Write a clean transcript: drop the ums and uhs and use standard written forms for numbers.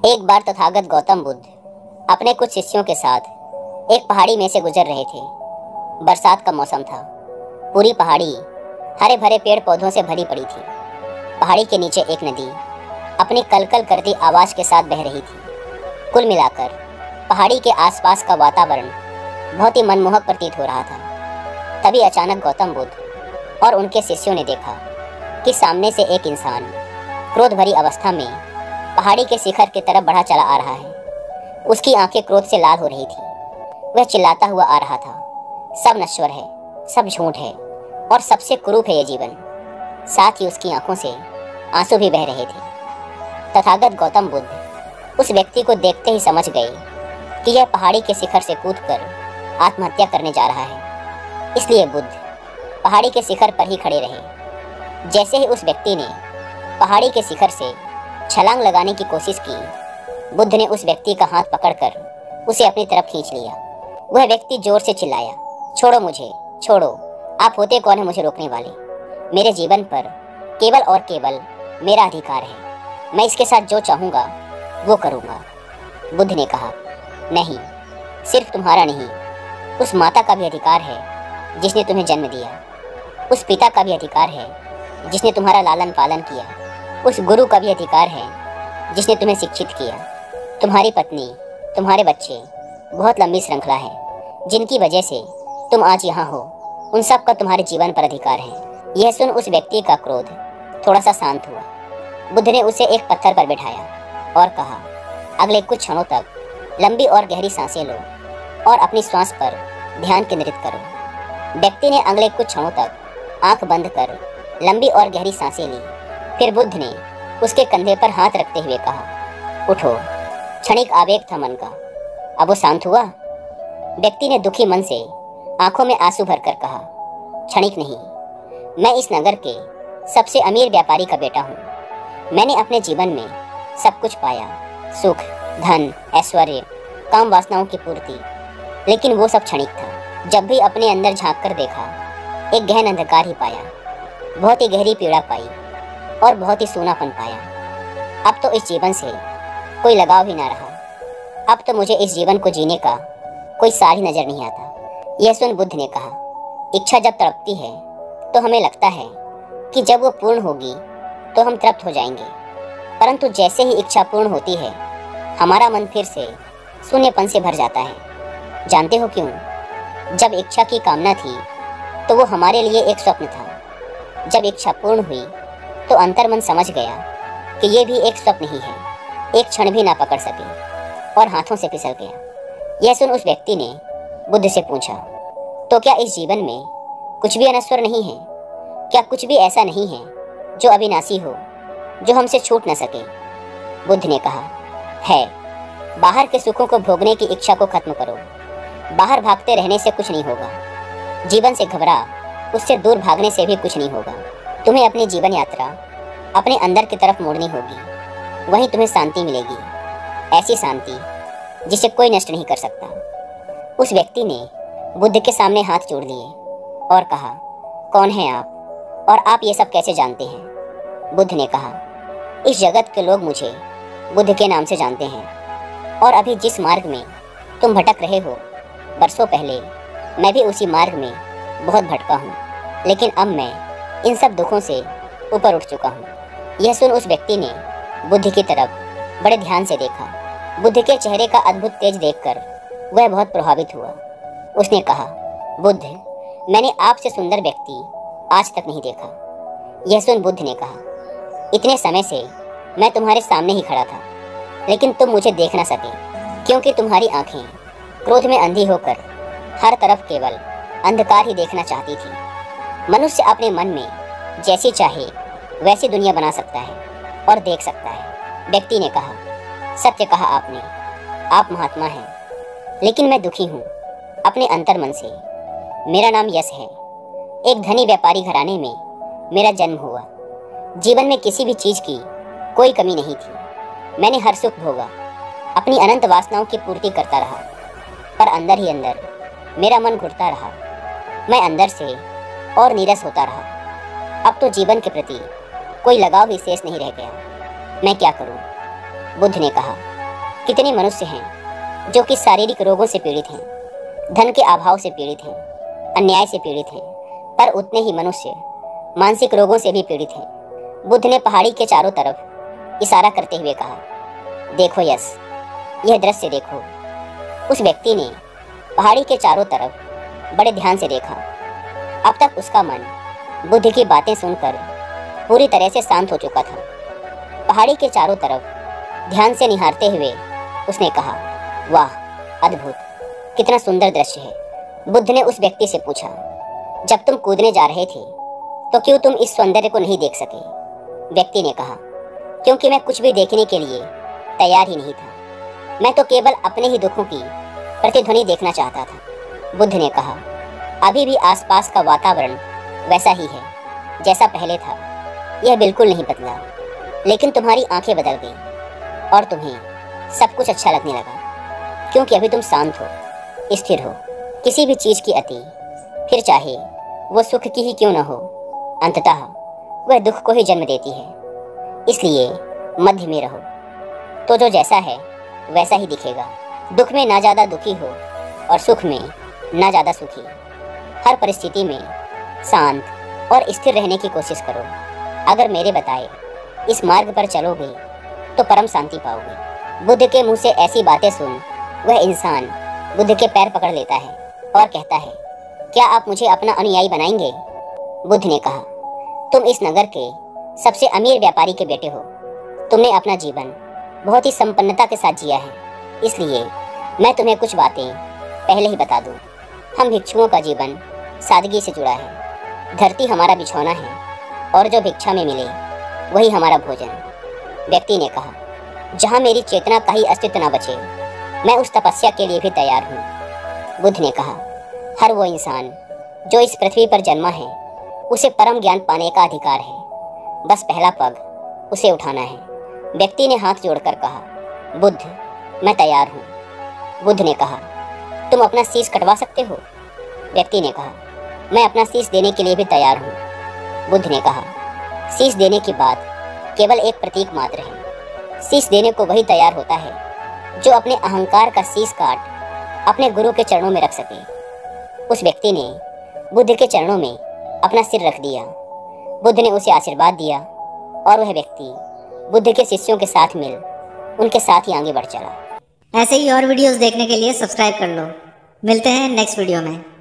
एक बार तथागत गौतम बुद्ध अपने कुछ शिष्यों के साथ एक पहाड़ी में से गुजर रहे थे। बरसात का मौसम था। पूरी पहाड़ी हरे भरे पेड़ पौधों से भरी पड़ी थी। पहाड़ी के नीचे एक नदी अपनी कलकल करती आवाज के साथ बह रही थी। कुल मिलाकर पहाड़ी के आसपास का वातावरण बहुत ही मनमोहक प्रतीत हो रहा था। तभी अचानक गौतम बुद्ध और उनके शिष्यों ने देखा कि सामने से एक इंसान क्रोध भरी अवस्था में पहाड़ी के शिखर की तरफ बढ़ा चला आ रहा है। उसकी आंखें क्रोध से लाल हो रही थी। वह चिल्लाता हुआ आ रहा था, सब नश्वर है, सब झूठ है और सबसे कुरूप है ये जीवन। साथ ही उसकी आंखों से आंसू भी बह रहे थे। तथागत गौतम बुद्ध उस व्यक्ति को देखते ही समझ गए कि यह पहाड़ी के शिखर से कूदकर आत्महत्या करने जा रहा है। इसलिए बुद्ध पहाड़ी के शिखर पर ही खड़े रहे। जैसे ही उस व्यक्ति ने पहाड़ी के शिखर से छलांग लगाने की कोशिश की, बुद्ध ने उस व्यक्ति का हाथ पकड़कर उसे अपनी तरफ खींच लिया। वह व्यक्ति जोर से चिल्लाया, छोड़ो मुझे, छोड़ो, आप होते कौन है मुझे रोकने वाले? मेरे जीवन पर केवल और केवल मेरा अधिकार है। मैं इसके साथ जो चाहूँगा वो करूँगा। बुद्ध ने कहा, नहीं, सिर्फ तुम्हारा नहीं, उस माता का भी अधिकार है जिसने तुम्हें जन्म दिया। उस पिता का भी अधिकार है जिसने तुम्हारा लालन पालन किया। उस गुरु का भी अधिकार है जिसने तुम्हें शिक्षित किया। तुम्हारी पत्नी, तुम्हारे बच्चे, बहुत लंबी श्रृंखला है जिनकी वजह से तुम आज यहाँ हो। उन सब का तुम्हारे जीवन पर अधिकार है। यह सुन उस व्यक्ति का क्रोध थोड़ा सा शांत हुआ। बुद्ध ने उसे एक पत्थर पर बैठाया और कहा, अगले कुछ क्षणों तक लंबी और गहरी सांसें लो और अपनी श्वास पर ध्यान केंद्रित करो। व्यक्ति ने अगले कुछ क्षणों तक आंख बंद कर लंबी और गहरी सांसें ली। फिर बुद्ध ने उसके कंधे पर हाथ रखते हुए कहा, उठो। क्षणिक आवेग था मन का, अब वो शांत हुआ। व्यक्ति ने दुखी मन से आंखों में आंसू भरकर कहा, क्षणिक नहीं, मैं इस नगर के सबसे अमीर व्यापारी का बेटा हूँ। मैंने अपने जीवन में सब कुछ पाया, सुख, धन, ऐश्वर्य, काम वासनाओं की पूर्ति, लेकिन वो सब क्षणिक था। जब भी अपने अंदर झांक कर देखा, एक गहन अंधकार ही पाया, बहुत ही गहरी पीड़ा पाई और बहुत ही सूनापन पाया। अब तो इस जीवन से कोई लगाव ही ना रहा। अब तो मुझे इस जीवन को जीने का कोई सार ही नजर नहीं आता। यह सुन बुद्ध ने कहा, इच्छा जब तड़पती है तो हमें लगता है कि जब वो पूर्ण होगी तो हम तृप्त हो जाएंगे, परंतु जैसे ही इच्छा पूर्ण होती है हमारा मन फिर से शून्यपन से भर जाता है। जानते हो क्यों? जब इच्छा की कामना थी तो वो हमारे लिए एक स्वप्न था। जब इच्छा पूर्ण हुई तो अंतर्मन समझ गया कि ये भी एक स्वप्न ही है, एक क्षण भी ना पकड़ सके और हाथों से फिसल गया। यह सुन उस व्यक्ति ने बुद्ध से पूछा, तो क्या इस जीवन में कुछ भी अनश्वर नहीं है? क्या कुछ भी ऐसा नहीं है जो अविनाशी हो, जो हमसे छूट न सके? बुद्ध ने कहा, है। बाहर के सुखों को भोगने की इच्छा को खत्म करो। बाहर भागते रहने से कुछ नहीं होगा। जीवन से घबरा, उससे दूर भागने से भी कुछ नहीं होगा। तुम्हें अपनी जीवन यात्रा अपने अंदर की तरफ मोड़नी होगी, वहीं तुम्हें शांति मिलेगी, ऐसी शांति जिसे कोई नष्ट नहीं कर सकता। उस व्यक्ति ने बुद्ध के सामने हाथ जोड़ लिए और कहा, कौन है आप और आप ये सब कैसे जानते हैं? बुद्ध ने कहा, इस जगत के लोग मुझे बुद्ध के नाम से जानते हैं और अभी जिस मार्ग में तुम भटक रहे हो, बरसों पहले मैं भी उसी मार्ग में बहुत भटका हूँ, लेकिन अब मैं इन सब दुखों से ऊपर उठ चुका हूँ। यह सुन उस व्यक्ति ने बुद्ध की तरफ बड़े ध्यान से देखा। बुद्ध के चेहरे का अद्भुत तेज देखकर वह बहुत प्रभावित हुआ। उसने कहा, बुद्ध, मैंने आपसे सुंदर व्यक्ति आज तक नहीं देखा। यह सुन बुद्ध ने कहा, इतने समय से मैं तुम्हारे सामने ही खड़ा था, लेकिन तुम मुझे देख न सके क्योंकि तुम्हारी आंखें क्रोध में अंधी होकर हर तरफ केवल अंधकार ही देखना चाहती थी। मनुष्य अपने मन में जैसी चाहे वैसी दुनिया बना सकता है और देख सकता है। व्यक्ति ने कहा, सत्य कहा आपने, आप महात्मा हैं, लेकिन मैं दुखी हूँ अपने अंतर्मन से। मेरा नाम यश है। एक धनी व्यापारी घराने में मेरा जन्म हुआ। जीवन में किसी भी चीज़ की कोई कमी नहीं थी। मैंने हर सुख भोगा, अपनी अनंत वासनाओं की पूर्ति करता रहा, पर अंदर ही अंदर मेरा मन घुटता रहा। मैं अंदर से और नीरस होता रहा। अब तो जीवन के प्रति कोई लगाव ही शेष नहीं रह गया। मैं क्या करूं? बुद्ध ने कहा, कितने मनुष्य हैं जो कि शारीरिक रोगों से पीड़ित हैं, धन के अभाव से पीड़ित हैं, अन्याय से पीड़ित हैं, पर उतने ही मनुष्य मानसिक रोगों से भी पीड़ित हैं। बुद्ध ने पहाड़ी के चारों तरफ इशारा करते हुए कहा, देखो यश, यह दृश्य देखो। उस व्यक्ति ने पहाड़ी के चारों तरफ बड़े ध्यान से देखा। अब तक उसका मन बुद्ध की बातें सुनकर पूरी तरह से शांत हो चुका था। पहाड़ी के चारों तरफ ध्यान से निहारते हुए उसने कहा, वाह, अद्भुत, कितना सुंदर दृश्य है। बुद्ध ने उस व्यक्ति से पूछा, जब तुम कूदने जा रहे थे तो क्यों तुम इस सौंदर्य को नहीं देख सके? व्यक्ति ने कहा, क्योंकि मैं कुछ भी देखने के लिए तैयार ही नहीं था। मैं तो केवल अपने ही दुखों की प्रतिध्वनि देखना चाहता था। बुद्ध ने कहा, अभी भी आसपास का वातावरण वैसा ही है जैसा पहले था। यह बिल्कुल नहीं बदला, लेकिन तुम्हारी आंखें बदल गई और तुम्हें सब कुछ अच्छा लगने लगा, क्योंकि अभी तुम शांत हो, स्थिर हो। किसी भी चीज़ की अति, फिर चाहे वो सुख की ही क्यों न हो, अंततः वह दुख को ही जन्म देती है। इसलिए मध्य में रहो, तो जो जैसा है वैसा ही दिखेगा। दुख में ना ज़्यादा दुखी हो और सुख में ना ज़्यादा सुखी। हर परिस्थिति में शांत और स्थिर रहने की कोशिश करो। अगर मेरे बताए इस मार्ग पर चलोगे तो परम शांति पाओगे। बुद्ध के मुंह से ऐसी बातें सुन वह इंसान बुद्ध के पैर पकड़ लेता है और कहता है, क्या आप मुझे अपना अनुयायी बनाएंगे? बुद्ध ने कहा, तुम इस नगर के सबसे अमीर व्यापारी के बेटे हो। तुमने अपना जीवन बहुत ही संपन्नता के साथ जिया है, इसलिए मैं तुम्हें कुछ बातें पहले ही बता दूं। हम भिक्षुओं का जीवन सादगी से जुड़ा है। धरती हमारा बिछौना है और जो भिक्षा में मिले वही हमारा भोजन। व्यक्ति ने कहा, जहाँ मेरी चेतना का ही अस्तित्व न बचे, मैं उस तपस्या के लिए भी तैयार हूँ। बुद्ध ने कहा, हर वो इंसान जो इस पृथ्वी पर जन्मा है उसे परम ज्ञान पाने का अधिकार है। बस पहला पग उसे उठाना है। व्यक्ति ने हाथ जोड़कर कहा, बुद्ध, मैं तैयार हूँ। बुद्ध ने कहा, तुम अपना शीश कटवा सकते हो? व्यक्ति ने कहा, मैं अपना शीश देने के लिए भी तैयार हूँ। बुद्ध ने कहा, शीश देने की बात केवल एक प्रतीक मात्र है। शीश देने को वही तैयार होता है जो अपने अहंकार का शीश काट अपने गुरु के चरणों में रख सके। उस व्यक्ति ने बुद्ध के चरणों में अपना सिर रख दिया। बुद्ध ने उसे आशीर्वाद दिया और वह व्यक्ति बुद्ध के शिष्यों के साथ मिल उनके साथ ही आगे बढ़ चला। ऐसे ही और वीडियोस देखने के लिए सब्सक्राइब कर लो। मिलते हैं नेक्स्ट वीडियो में।